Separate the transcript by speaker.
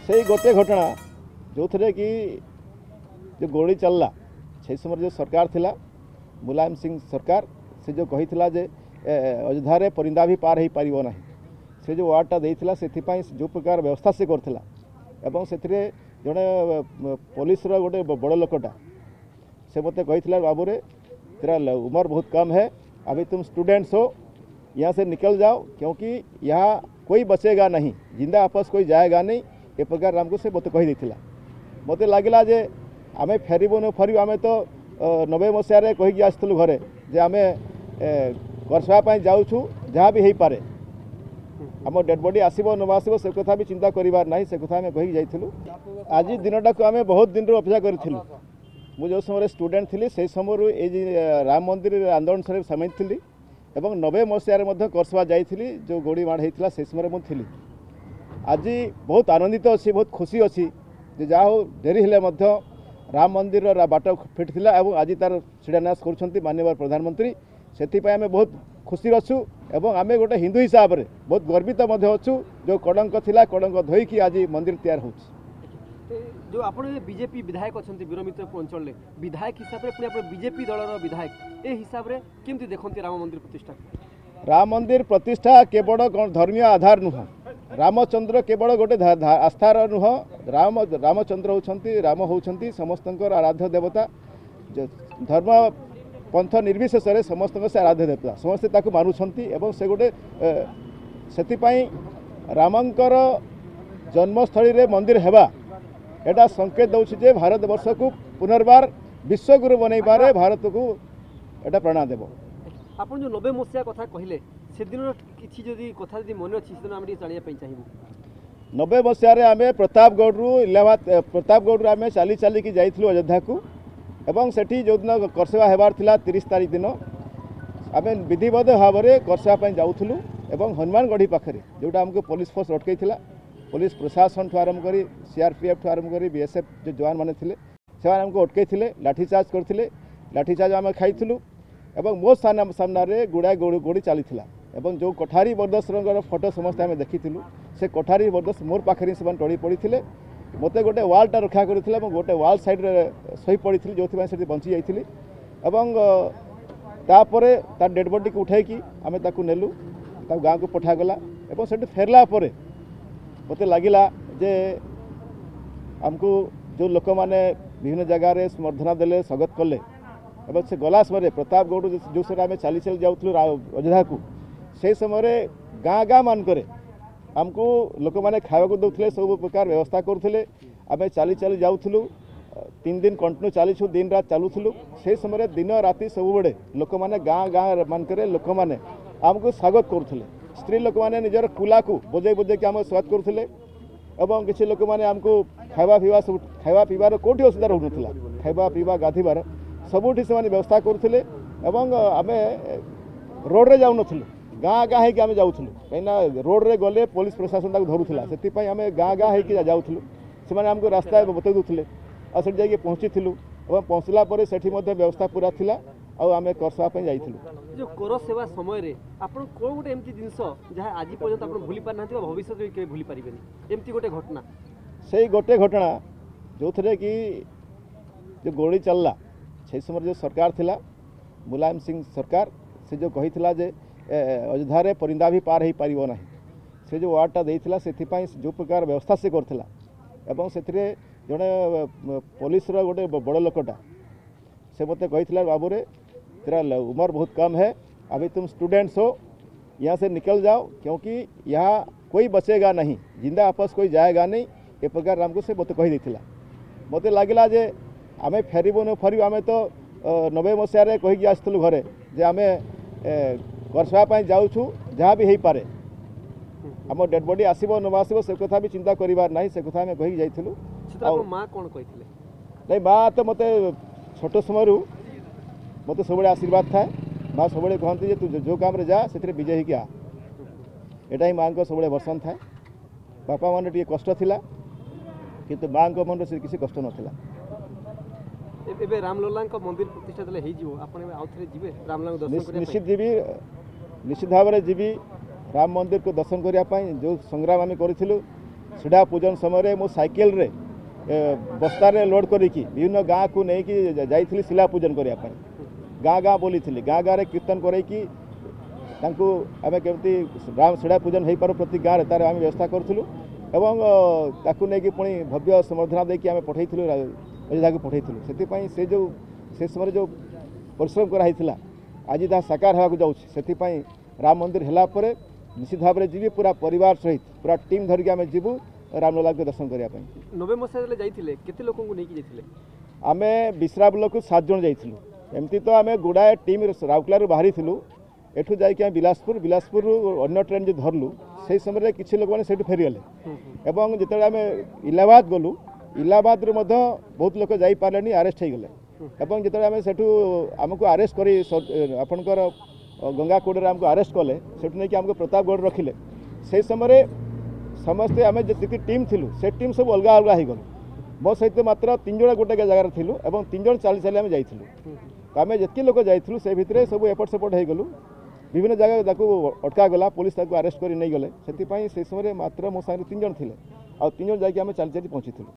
Speaker 1: से गोटे घटना जो थे कि जो गोली चलला से समय जो सरकार थिला मुलायम सिंह सरकार से जो कही जे अयोध्या परिंदा भी पार हो पार ना से जो वार्डटा देता से जो प्रकार व्यवस्था से करथिला एवं से जड़े पुलिस गोटे बड़ लोकटा से मत कही बाबू रे तेरा उम्र बहुत कम है, अभी तुम स्टूडेंट्स हो, यहाँ से निकल जाओ क्योंकि यहाँ कोई बचेगा नहीं, जिंदा आपस कोई जाएगा नहीं। ए प्रकार आमको से मत कही देथिला। मत लगिला जे आमे फेरबू न फेरबू आमे तो 90 मसीह कहीकि आसलु घरे जे आमे करसवाई जाऊँ जहाँ भी हो पारे आम डेड बॉडी आसब न आसब से कथा भी चिंता करिवार नहीं, से कथा आम कही जाइलु। आज दिनटा को आम बहुत दिन अपेक्षा करूँ। मु जो समय स्टूडेंट थी से समय ये राम मंदिर आंदोलन से सामिल थी एवं 90 मसीह करसवा जाइली जो गोड़ी माड़ होता से समय मुझे आज बहुत आनंदित अच्छी बहुत खुशी अच्छी जहा हो डेरी हेले राम मंदिर बाट फिटला और आज तार शिलान्यास कर माननीय प्रधानमंत्री से आम बहुत खुशी अच्छु एवं आम गोटे हिंदू हिसाब से बहुत गर्वित अच्छु जो कलंक थिला कलंक धोईकी आज मंदिर तैयार हो।
Speaker 2: जो आप बीजेपी विधायक अच्छा वीरमित्रपुर अंचल में विधायक हिसाब से पुणी बीजेपी दलर विधायक ए हिसाब से केमती देखते राम मंदिर प्रतिष्ठा?
Speaker 1: राम मंदिर प्रतिष्ठा केवल धर्मीय आधार नुह, रामचंद्र केवल गोटे आस्थार नुह, रामचंद्र होती राम होती समस्त आराध्य देवता, धर्म पंथ निर्विशेष समस्त से आराध्य देवता समस्ते मानुंट एवं से गोटे से रामंकर जन्मस्थली रे मंदिर हेबा एटा संकेत दौर जे भारत वर्ष को पुनर्बार विश्वगुरु बनई बारे भारत को एटा प्रेरणा देव।
Speaker 2: आप जो 90 मसीहा कथा कहले से दिन किसी जदि कथा जदि मन अच्छी से आम जाना चाहिए।
Speaker 1: 90 मसीह आम प्रतापगढ़ इलाहाबाद प्रतापगढ़ आम चली चलिकी जाइलु अयोध्या को एवं सेठी जो दिन करसवा हेबार थिला 30 तारीख दिन आम विधिवत भाव में करसवा जाऊलु एवं हनुमानगढ़ी पाखे जोटा आमको पुलिस फोर्स अटकई थिला, पुलिस प्रशासन ठू आरंभ कर सीआरपीएफ ठू आरंभ कर बीएसएफ जो जवान मैंने थे से आमको अटकई थे, लाठीचार्ज करते, लाठीचार्ज आम खाइलु एवं मो सामने गुड़ाए गोड़ी चली जो कोठारी बरदस्तर फोटो समस्त आम देखी से कोठारी बरदस्त मोर पाखे से टड़ी पड़ते मत गोटे वालटा रक्षा करते गोटे वाल साइड शही पड़ी जो से बंची जाइली तापर डेड बॉडी को उठाई आम नेलु गाँव को पठागला और से फेरला मत लगिला जे आमको जो लोक मैंने विभिन्न जगार स्मर्धना देले स्वागत कले और से गला समय प्रतापगढ़ जो समय आम चली चली जाऊँ अयोध्या को से समय गाँ गाँ मानक आमको लोक मैंने खावा दौले सब प्रकार व्यवस्था करुले आम चली चली जाऊँ 3 दिन कंटिन्यू चलीछू दिन रात चलुलु से समय दिन राति सब बड़े लोक मैंने गाँ गाँ मानक लोक मैंने आमको स्वागत करुले, स्त्री लोक मैंने निजर कुला को बजे बजे के आम स्वागत करुले एवं किसी लोक मैंने आमको खावा पीवा सब खावा पीबार कौटी असुविधा रोना खावा पीवा गाधीबार सबुठी से व्यवस्था करुले आम रोड रे जाऊँ गाँ गाँ होगी आम जाऊँ कहीं रोड रे गले पुलिस प्रशासन धरुला से आम गाँ गाँ होगी जाऊँ से आमको रास्ता बतई दूसरे और से जाकि पहुँची और पहुँचला से व्यवस्था पूरा थिला और आम करसवा जाइलु।
Speaker 2: जो कर सेवा समय रे आपन कोन गोटे एमती जिंस जहाँ आज पर्यंत आप भूली पार ना भविष्य में के भूली पारे एमती गोटे घटना
Speaker 1: से गोटे घटना जो थे कि जो गोली चलला से समय जो सरकार थिला मुलायम सिंह सरकार से जो कही जे अयोध्या परिंदा भी पार हो पार ना से जो वार्डटा देता से जो प्रकार व्यवस्था से करथिला एवं से जड़े पुलिस गोटे बड़ लोकटा से मत कही बाबू रे तेरा उम्र बहुत कम है, अभी तुम स्टूडेंट्स हो, यहाँ से निकल जाओ क्योंकि यहाँ कोई बचेगा नहीं, जिंदा आपस कोई जाएगा नहीं। ए प्रकार आमको से मत कही देथिला। मत लगिला जे आमे फेरबू न फेरबू आमे तो 90 मसीह कहीकि आसलु घरे जे आमे करसवाई जाऊँ जहाँ भी हो पारे आम डेड बॉडी आसब न आसब से कथा भी चिंता करिवार नहीं, से कथा आम कही जाइलु।
Speaker 2: माँ कौन कही
Speaker 1: नहीं माँ तो मत छोट समय मत सब आशीर्वाद थाए, माँ सब कहती तू जो काम रे जा से विजय होगी आ, एटा ही माँ को सब वर्सन थाए। बापा मन टे कष्ट थिला किंतु माँ को मन से किसी कष्ट नाला।
Speaker 2: एबे रामलला मंदिर प्रतिष्ठा देले हे जिवो आपण आउ थरे जिवे रामलला दर्शन करिया
Speaker 1: निश्चित जीवी, निश्चित भाव में जीवी राम मंदिर को दर्शन करने जो संग्राम आम करूँ सीढ़ा पूजन समय मो साइकेल रे बस्तार लोड करी विभिन्न गाँ को लेकिन जाइली शिला पूजन करने गाँ गाँ बोली गाँ गाँव कीर्तन करके आम केमती राम शिड़ा पूजन हो पार प्रति गाँव तार आम व्यवस्था करूँ एवं ताकू नहीं पुणी भव्य समर्धना देकी आम पठेलु अयोध्या को पठेलु से समय जो परिश्रम कराई आज जहाँ साकार होगा जाऊँ राम मंदिर है निश्चित भाव में जी पूरा परिवार सहित पूरा टीम धरिकी आम जीवु रामलला को दर्शन करने
Speaker 2: 90 मसीह जाइए केते लोक
Speaker 1: आम विश्रा ब्लॉक को 7 जन जाइलु एमती तो आम गुड़ाए टीम राउरकेला बाहरी एठू जाकि बिलासपुर अन्य ट्रेन जो धरलु से समय किसी लोक मैंने फेरीगले एवं जिते आम इलाहाबाद गलु इलाहाबाद बहुत लोक जापारे आरेस्ट हो गले एवं जिते आम से आमको आरेस्ट कर आपणकर गंगा कोडे आमको आरेस्ट कले से नहीं आमको प्रतापगढ़ रखिले से समय समस्ते आम जी टीम थिलु से टीम सब अलग अलग हो गलु मो सहित मात्र 3 जन गोटे जगार थिलु एवं 3 जन चली चली आम जाइलु आम जितकी लोक जाइलु से भितर सब एपट सेपट हो गलु विभिन्न जगह अटका गला पुलिस अरेस्ट कर नहीं गले से समय मात्र मो सागर 3 जन थे आ 3 जन जाकि आम चली चली पहुँची